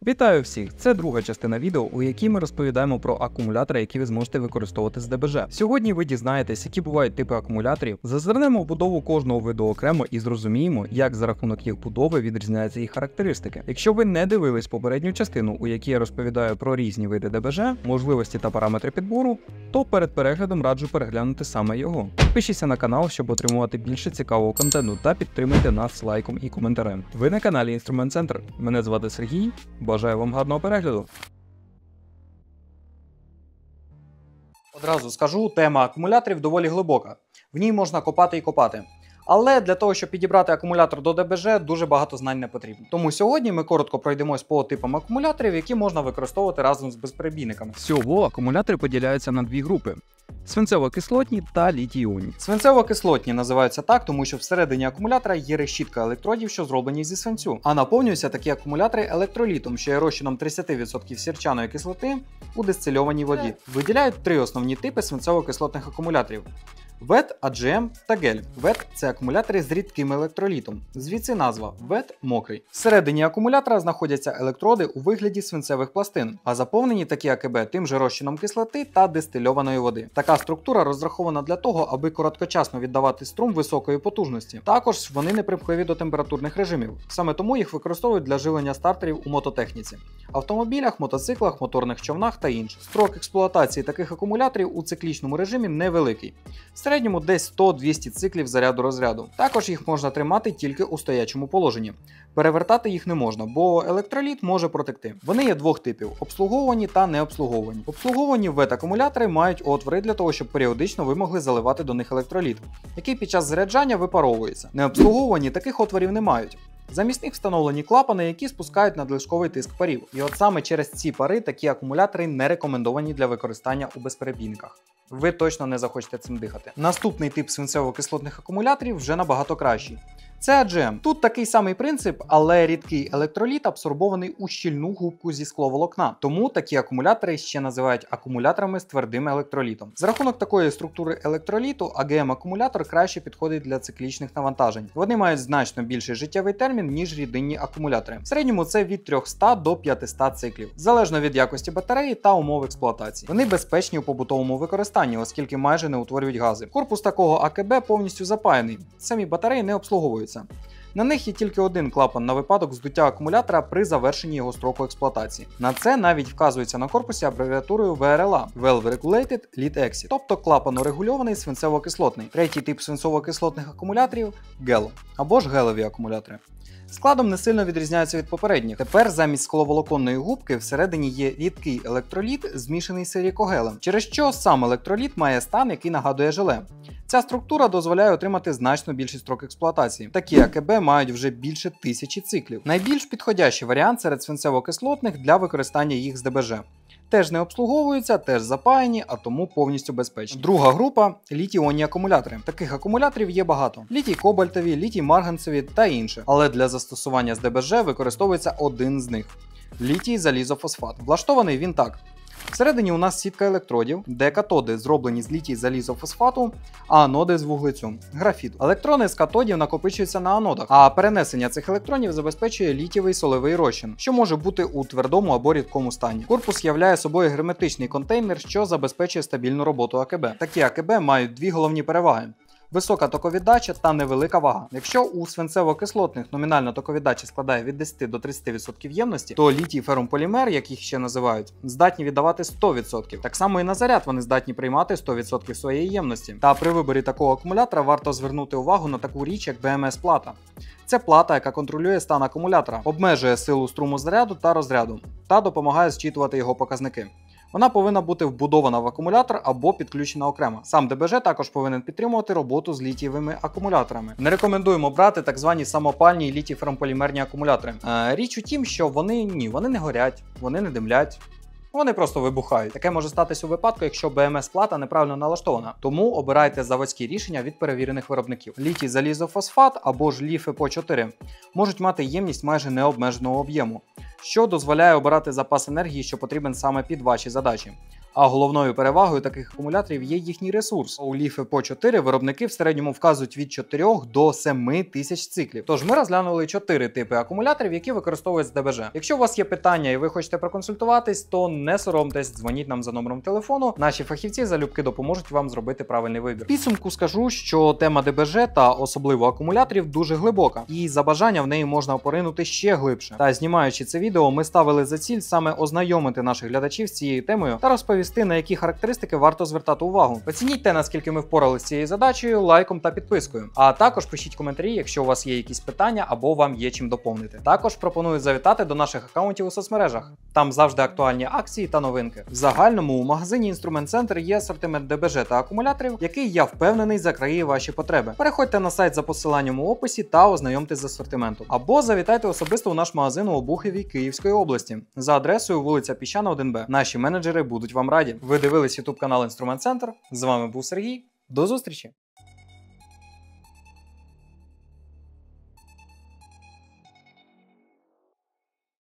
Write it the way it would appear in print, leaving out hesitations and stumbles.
Вітаю всіх! Це друга частина відео, у якій ми розповідаємо про акумулятори, які ви зможете використовувати з ДБЖ. Сьогодні ви дізнаєтесь, які бувають типи акумуляторів, зазирнемо в будову кожного виду окремо і зрозуміємо, як за рахунок їх будови відрізняються їх характеристики. Якщо ви не дивились попередню частину, у якій я розповідаю про різні види ДБЖ, можливості та параметри підбору, то перед переглядом раджу переглянути саме його. Підпишіться на канал, щоб отримувати більше цікавого контенту, та підтримуйте нас лайком і коментарем. Ви на каналі Інструмент Центр. Мене звати Сергій. Бажаю вам гарного перегляду. Одразу скажу, тема акумуляторів доволі глибока. В ній можна копати і копати. Але для того, щоб підібрати акумулятор до ДБЖ, дуже багато знань не потрібно. Тому сьогодні ми коротко пройдемось по типам акумуляторів, які можна використовувати разом з безперебійниками. Всього акумулятори поділяються на дві групи: свинцево-кислотні та літій-іонні. Свинцево-кислотні називаються так, тому що всередині акумулятора є решітка електродів, що зроблені зі свинцю. А наповнюються такі акумулятори електролітом, що є розчином 30% сірчаної кислоти у дистильованій воді. Виділяють три основні типи свинцево-кислотних акумуляторів: ВЕТ, АДЖМ та гель. ВЕТ – це акумулятори з рідким електролітом, звідси назва ВЕТ мокрий. Всередині акумулятора знаходяться електроди у вигляді свинцевих пластин, а заповнені такі АКБ тим же розчином кислоти та дистильованої води. Така структура розрахована для того, аби короткочасно віддавати струм високої потужності. Також вони не примхливі до температурних режимів, саме тому їх використовують для живлення стартерів у мототехніці, автомобілях, мотоциклах, моторних човнах та інших. Строк експлуатації таких акумуляторів у циклічному режимі невеликий. В середньому десь 100-200 циклів заряду-розряду. Також їх можна тримати тільки у стоячому положенні. Перевертати їх не можна, бо електроліт може протекти. Вони є двох типів: обслуговувані та необслуговувані. Обслуговувані ВЕТ-акумулятори мають отвори для того, щоб періодично ви могли заливати до них електроліт, який під час заряджання випаровується. Необслуговувані таких отворів не мають. Замість них встановлені клапани, які спускають надлишковий тиск парів. І от саме через ці пари такі акумулятори не рекомендовані для використання у безперебійниках. Ви точно не захочете цим дихати. Наступний тип свинцево-кислотних акумуляторів вже набагато кращий. Це АДЖМ. Тут такий самий принцип, але рідкий електроліт абсорбований у щільну губку зі скловолокна. Тому такі акумулятори ще називають акумуляторами з твердим електролітом. За рахунок такої структури електроліту, АГМ-акумулятор краще підходить для циклічних навантажень. Вони мають значно більший життєвий термін, ніж рідинні акумулятори. В середньому це від 300 до 500 циклів, залежно від якості батареї та умов експлуатації. Вони безпечні у побутовому використанні, оскільки майже не утворюють гази. Корпус такого АКБ повністю запаяний. Самі батареї не обслуговуються. На них є тільки один клапан на випадок здуття акумулятора при завершенні його строку експлуатації. На це навіть вказується на корпусі абревіатурою VRLA – Valve Regulated Lead Exit, тобто клапанорегульований свинцево-кислотний. Третій тип свинцово-кислотних акумуляторів – GEL, або ж гелеві акумулятори. Складом не сильно відрізняються від попередніх. Тепер замість скловолоконної губки всередині є рідкий електроліт, змішаний з силікогелем, через що сам електроліт має стан, який нагадує желе. Ця структура дозволяє отримати значно більший строк експлуатації. Такі АКБ мають вже більше 1000 циклів. Найбільш підходящий варіант серед свинцево-кислотних для використання їх з ДБЖ. Теж не обслуговуються, теж запаяні, а тому повністю безпечні. Друга група – літій-іонні акумулятори. Таких акумуляторів є багато: літій-кобальтові, літій-марганцеві та інші. Але для застосування з ДБЖ використовується один з них – літій-залізофосфат. Влаштований він так. Всередині у нас сітка електродів, де катоди зроблені з літій-залізофосфату, а аноди з вуглецю – графіту. Електрони з катодів накопичуються на анодах, а перенесення цих електронів забезпечує літієвий солевий розчин, що може бути у твердому або рідкому стані. Корпус являє собою герметичний контейнер, що забезпечує стабільну роботу АКБ. Такі АКБ мають дві головні переваги: висока токовіддача та невелика вага. Якщо у свинцево-кислотних номінальна токовіддача складає від 10 до 30% ємності, то літій-ферумполімер, як їх ще називають, здатні віддавати 100%. Так само і на заряд вони здатні приймати 100% своєї ємності. Та при виборі такого акумулятора варто звернути увагу на таку річ, як БМС-плата. Це плата, яка контролює стан акумулятора, обмежує силу струму заряду та розряду, та допомагає зчитувати його показники. Вона повинна бути вбудована в акумулятор або підключена окремо. Сам ДБЖ також повинен підтримувати роботу з літієвими акумуляторами. Не рекомендуємо брати так звані самопальні літій-ферромполімерні акумулятори. Річ у тім, що вони не горять, вони не димлять. Вони просто вибухають. Таке може статись у випадку, якщо БМС-плата неправильно налаштована. Тому обирайте заводські рішення від перевірених виробників. Літій-залізофосфат або ж ЛіФеПо4 можуть мати ємність майже необмеженого об'єму, що дозволяє обирати запас енергії, що потрібен саме під ваші задачі. А головною перевагою таких акумуляторів є їхній ресурс. У Leaf EPO 4 виробники в середньому вказують від 4 до 7 тисяч циклів. Тож ми розглянули 4 типи акумуляторів, які використовують з ДБЖ. Якщо у вас є питання і ви хочете проконсультуватись, то не соромтесь, дзвоніть нам за номером телефону. Наші фахівці залюбки допоможуть вам зробити правильний вибір. В підсумку скажу, що тема ДБЖ та особливо акумуляторів дуже глибока, і за бажання в неї можна поринути ще глибше. Та знімаючи це відео, ми ставили за ціль саме ознайомити наших глядачів з цією темою та розповісти, на які характеристики варто звертати увагу. Оцініть те, наскільки ми впоралися з цією задачею, лайком та підпискою. А також пишіть коментарі, якщо у вас є якісь питання або вам є чим доповнити. Також пропоную завітати до наших аккаунтів у соцмережах. Там завжди актуальні акції та новинки. В загальному у магазині Інструмент Центр є асортимент ДБЖ та акумуляторів, який, я впевнений, закриє ваші потреби. Переходьте на сайт за посиланням у описі та ознайомтесь з асортиментом. Або завітайте особисто у наш магазин у Обухові Київської області за адресою вулиця Піщана, 1Б. Наші менеджери будуть вам раді. Ви дивились YouTube канал Інструмент Центр. З вами був Сергій. До зустрічі!